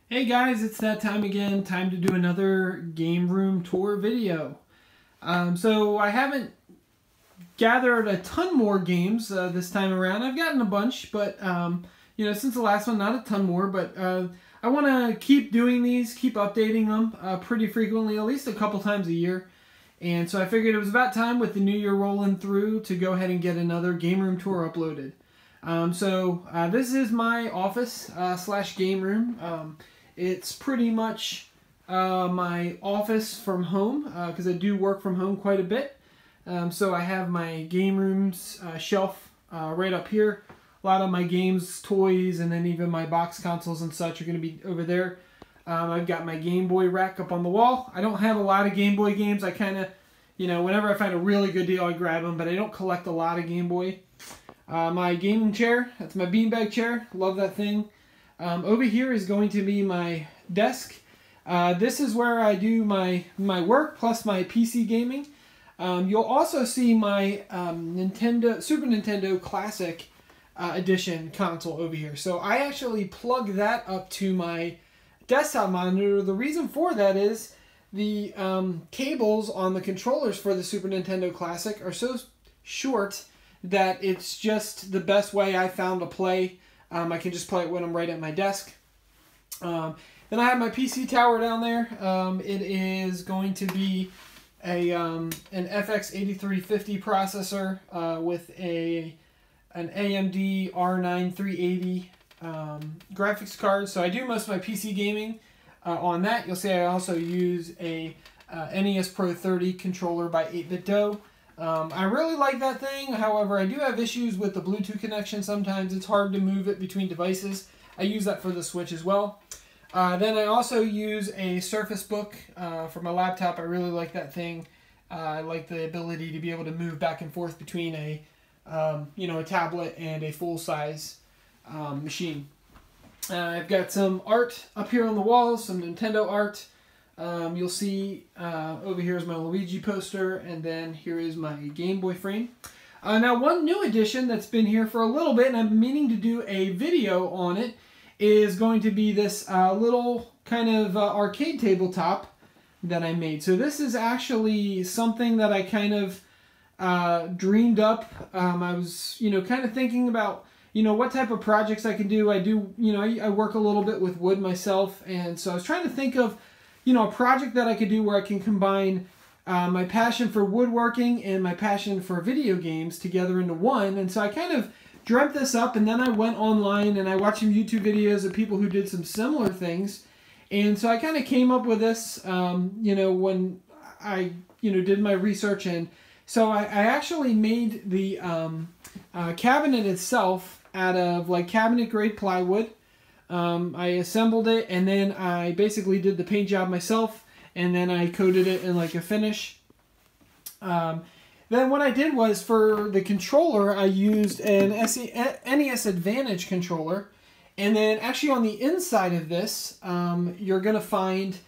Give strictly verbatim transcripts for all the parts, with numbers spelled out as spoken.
Hey guys, it's that time again. Time to do another game room tour video. Um, so I haven't gathered a ton more games uh, this time around. I've gotten a bunch, but um, you know, since the last one, not a ton more. But uh, I want to keep doing these, keep updating them uh, pretty frequently, at least a couple times a year. And so I figured it was about time with the new year rolling through to go ahead and get another game room tour uploaded. Um, so uh, this is my office uh, slash game room. Um, It's pretty much uh, my office from home because uh, I do work from home quite a bit. Um, so I have my game rooms uh, shelf uh, right up here. A lot of my games, toys, and then even my box consoles and such are going to be over there. Um, I've got my Game Boy rack up on the wall. I don't have a lot of Game Boy games. I kind of, you know, whenever I find a really good deal, I grab them, but I don't collect a lot of Game Boy. Uh, my gaming chair, that's my beanbag chair. Love that thing. Um, over here is going to be my desk. Uh, this is where I do my, my work plus my P C gaming. Um, you'll also see my um, Nintendo Super Nintendo Classic uh, Edition console over here. So I actually plug that up to my desktop monitor. The reason for that is the um, cables on the controllers for the Super Nintendo Classic are so short that it's just the best way I found to play. Um, I can just play it when I'm right at my desk. Um, then I have my P C tower down there. Um, it is going to be a um, an F X eighty-three fifty processor uh, with a an A M D R nine three eighty um, graphics card. So I do most of my P C gaming uh, on that. You'll see I also use a uh, N E S Pro thirty controller by eight bit Do. Um, I really like that thing. However, I do have issues with the Bluetooth connection sometimes. It's hard to move it between devices. I use that for the Switch as well. Uh, then I also use a Surface Book uh, for my laptop. I really like that thing. Uh, I like the ability to be able to move back and forth between a, um, you know, a tablet and a full-size um, machine. Uh, I've got some art up here on the walls, some Nintendo art. Um, you'll see uh, over here is my Luigi poster, and then here is my Game Boy frame. Uh, now, one new addition that's been here for a little bit, and I'm meaning to do a video on it, is going to be this uh, little kind of uh, arcade tabletop that I made. So this is actually something that I kind of uh, dreamed up. Um, I was, you know, kind of thinking about, you know, what type of projects I can do. I do, you know, I, I work a little bit with wood myself, and so I was trying to think of, you know, a project that I could do where I can combine uh, my passion for woodworking and my passion for video games together into one. And so I kind of dreamt this up, and then I went online and I watched some YouTube videos of people who did some similar things. And so I kind of came up with this, um, you know, when I, you know, did my research. And so I, I actually made the um, uh, cabinet itself out of like cabinet grade plywood. Um, I assembled it, and then I basically did the paint job myself, and then I coated it in like a finish. Um, then what I did was, for the controller, I used an N E S Advantage controller, and then actually on the inside of this, um, you're going to find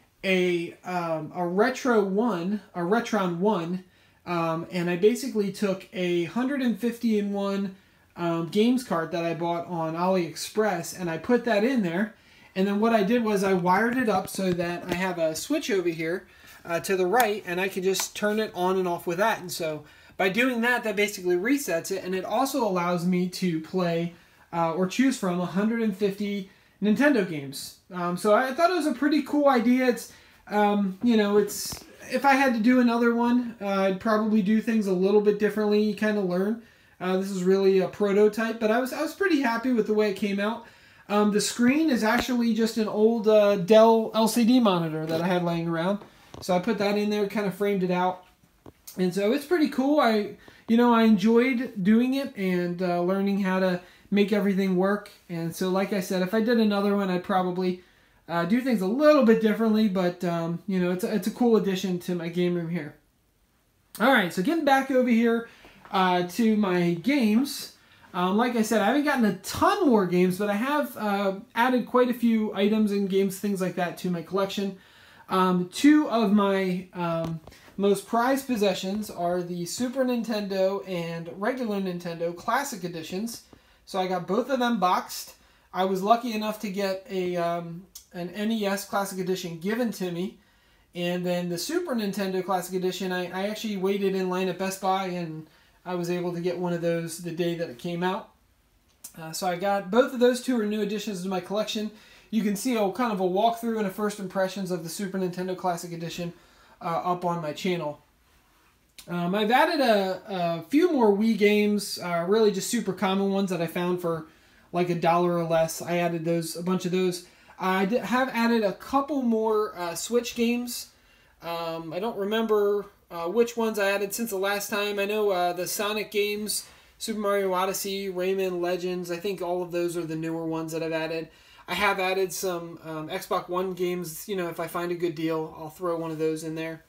a, um, a Retro one, a Retron one, um, and I basically took a one hundred fifty in one Um, games cart that I bought on AliExpress, and I put that in there. And then what I did was I wired it up so that I have a switch over here uh, to the right, and I can just turn it on and off with that. And so by doing that, that basically resets it, and it also allows me to play uh, or choose from one hundred fifty Nintendo games. Um, so I thought it was a pretty cool idea. It's, um, you know, it's, if I had to do another one, uh, I'd probably do things a little bit differently. You kind of learn. Uh, this is really a prototype, but I was I was pretty happy with the way it came out. Um, the screen is actually just an old uh, Dell L C D monitor that I had laying around, so I put that in there, kind of framed it out, and so it's pretty cool. I you know I enjoyed doing it and uh, learning how to make everything work. And so, like I said, if I did another one, I'd probably uh, do things a little bit differently. But um, you know, it's a, it's a cool addition to my game room here. All right, so getting back over here. Uh, to my games. Um, like I said, I haven't gotten a ton more games, but I have uh, added quite a few items and games, things like that, to my collection. Um, two of my um, most prized possessions are the Super Nintendo and regular Nintendo Classic Editions. So I got both of them boxed. I was lucky enough to get a, um, an N E S Classic Edition given to me. And then the Super Nintendo Classic Edition, I, I actually waited in line at Best Buy, and I was able to get one of those the day that it came out. Uh, so I got both of those two are new additions to my collection. You can see a kind of a walkthrough and a first impressions of the Super Nintendo Classic Edition uh, up on my channel. Um, I've added a, a few more Wii games, uh, really just super common ones that I found for like a dollar or less. I added those, a bunch of those. I did, have added a couple more uh, Switch games. Um, I don't remember uh, which ones I added since the last time. I know uh, the Sonic games, Super Mario Odyssey, Rayman Legends. I think all of those are the newer ones that I've added. I have added some um, Xbox One games. You know, if I find a good deal, I'll throw one of those in there.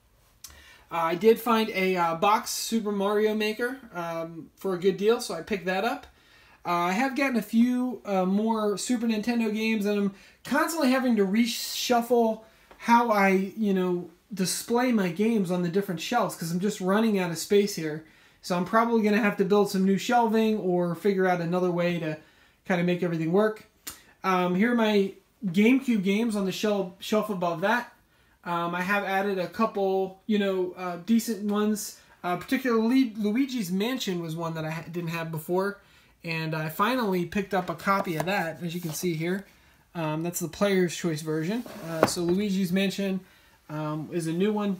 Uh, I did find a uh, box Super Mario Maker um, for a good deal, so I picked that up. Uh, I have gotten a few uh, more Super Nintendo games, and I'm constantly having to reshuffle how I, you know, display my games on the different shelves because I'm just running out of space here. So I'm probably going to have to build some new shelving or figure out another way to kind of make everything work. Um, here are my GameCube games on the shelf, shelf above that. Um, I have added a couple, you know, uh, decent ones. Uh, particularly Luigi's Mansion was one that I ha didn't have before. And I finally picked up a copy of that, as you can see here. Um, that's the Player's Choice version. Uh, so Luigi's Mansion um, is a new one.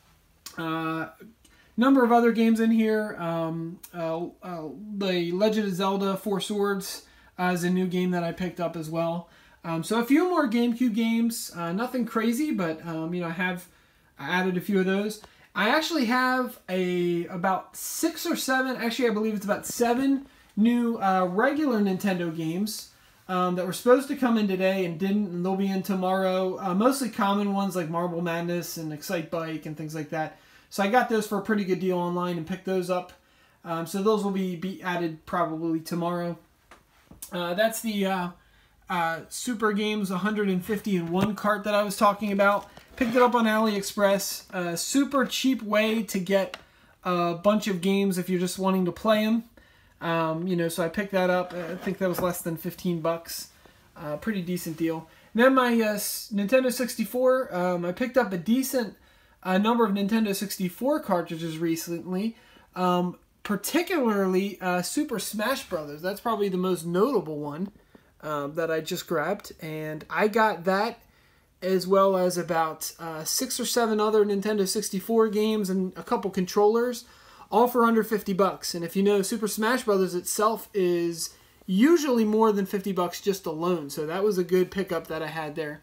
Uh, number of other games in here. Um, uh, uh, the Legend of Zelda Four Swords uh, is a new game that I picked up as well. Um, so a few more GameCube games. Uh, nothing crazy, but um, you know, I have added a few of those. I actually have a about six or seven. Actually, I believe it's about seven new uh, regular Nintendo games um, that were supposed to come in today and didn't, and they'll be in tomorrow. Uh, mostly common ones like Marble Madness and Excite Bike and things like that. So I got those for a pretty good deal online and picked those up. Um, so those will be, be added probably tomorrow. Uh, that's the uh, uh, Super Games one hundred fifty in one cart that I was talking about. Picked it up on AliExpress. Uh, super cheap way to get a bunch of games if you're just wanting to play them. Um, you know, so I picked that up. I think that was less than fifteen bucks. Uh, pretty decent deal. And then my uh, Nintendo sixty-four, um, I picked up a decent uh, number of Nintendo sixty-four cartridges recently. Um, particularly uh, Super Smash Brothers. That's probably the most notable one um, that I just grabbed. And I got that as well as about uh, six or seven other Nintendo sixty-four games and a couple controllers, all for under fifty bucks. And if you know, Super Smash Brothers itself is usually more than fifty bucks just alone. So that was a good pickup that I had there.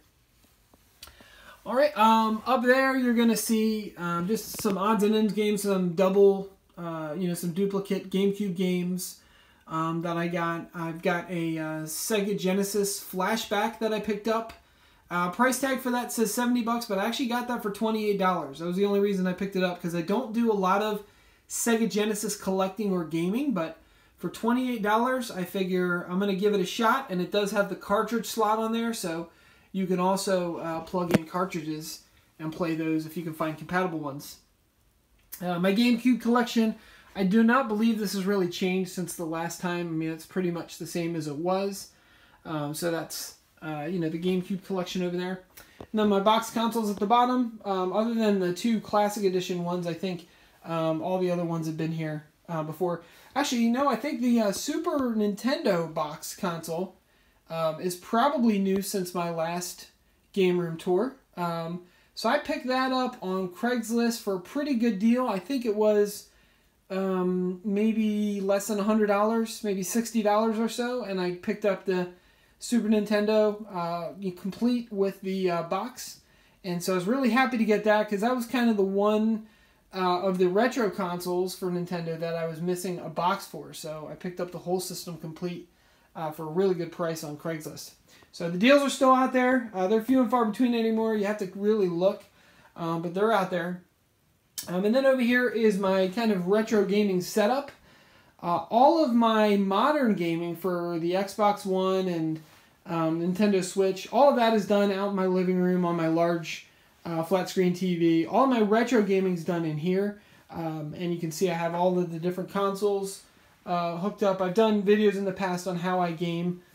All right, um, up there you're going to see um, just some odds and ends games, some double, uh, you know, some duplicate GameCube games um, that I got. I've got a uh, Sega Genesis Flashback that I picked up. Uh, price tag for that says seventy bucks, but I actually got that for twenty-eight dollars. That was the only reason I picked it up, because I don't do a lot of Sega Genesis collecting or gaming, but for twenty-eight dollars, I figure I'm going to give it a shot, and it does have the cartridge slot on there, so you can also uh, plug in cartridges and play those if you can find compatible ones. Uh, my GameCube collection, I do not believe this has really changed since the last time. I mean, it's pretty much the same as it was. Um, so that's, uh, you know, the GameCube collection over there. And then my box consoles at the bottom. Um, other than the two Classic Edition ones, I think um, all the other ones have been here uh, before. Actually, you know, I think the uh, Super Nintendo box console um, is probably new since my last game room tour. Um, so I picked that up on Craigslist for a pretty good deal. I think it was um, maybe less than one hundred dollars, maybe sixty dollars or so. And I picked up the Super Nintendo uh, complete with the uh, box. And so I was really happy to get that, because that was kind of the one uh, of the retro consoles for Nintendo that I was missing a box for. So I picked up the whole system complete uh, for a really good price on Craigslist. So the deals are still out there. Uh, they're few and far between anymore. You have to really look, um, but they're out there. Um, and then over here is my kind of retro gaming setup. Uh, all of my modern gaming for the Xbox One and um, Nintendo Switch, all of that is done out in my living room on my large uh, flat screen T V. All my retro gaming is done in here. Um, and you can see I have all of the different consoles uh, hooked up. I've done videos in the past on how I game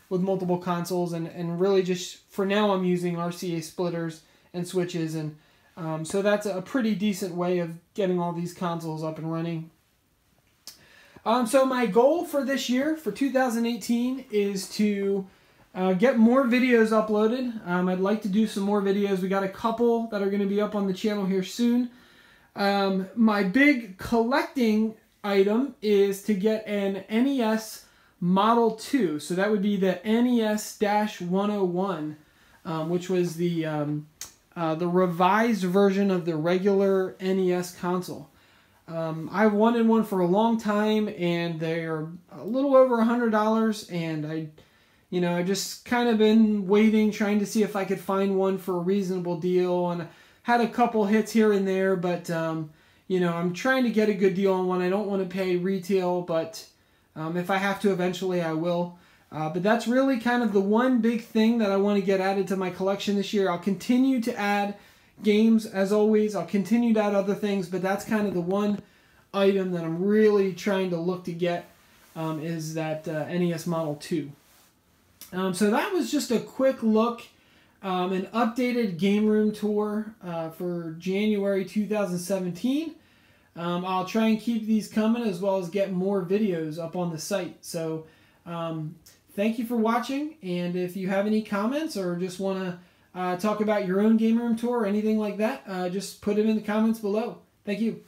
with multiple consoles, and, and really just for now I'm using R C A splitters and switches, and um, so that's a pretty decent way of getting all these consoles up and running. Um, so my goal for this year, for two thousand eighteen, is to uh, get more videos uploaded. Um, I'd like to do some more videos. We got a couple that are going to be up on the channel here soon. Um, my big collecting item is to get an N E S Model two. So that would be the N E S one oh one, um, which was the, um, uh, the revised version of the regular N E S console. Um, I've wanted one for a long time, and they're a little over a hundred dollars, and I, you know, I just kind of been waiting, trying to see if I could find one for a reasonable deal, and had a couple hits here and there, but, um, you know, I'm trying to get a good deal on one. I don't want to pay retail, but um, if I have to eventually, I will. Uh, but that's really kind of the one big thing that I want to get added to my collection this year. I'll continue to add games, as always. I'll continue to add other things, but that's kind of the one item that I'm really trying to look to get, um, is that uh, N E S Model two. Um, so that was just a quick look, um, an updated game room tour uh, for January two thousand seventeen. Um, I'll try and keep these coming, as well as get more videos up on the site. So um, thank you for watching, and if you have any comments or just want to Uh, talk about your own game room tour or anything like that, uh, just put it in the comments below. Thank you.